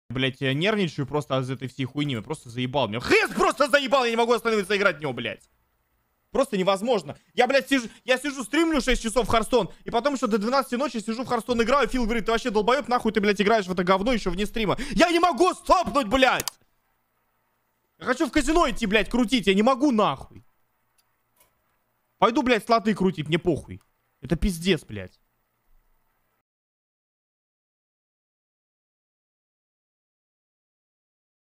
Блять, я нервничаю просто из этой всей хуйни. Просто заебал меня. Хрест просто заебал, я не могу остановиться играть в него, блять. Просто невозможно. Я, блядь, сижу, стримлю 6 часов в Харстон, и потом еще до 12 ночи сижу в Харстон играю, Фил говорит, ты вообще долбоеб, нахуй ты, блядь, играешь в это говно еще вне стрима. Я не могу стопнуть, блядь! Я хочу в казино идти, блядь, крутить, я не могу, нахуй. Пойду, блядь, слоты крутить, мне похуй. Это пиздец, блядь.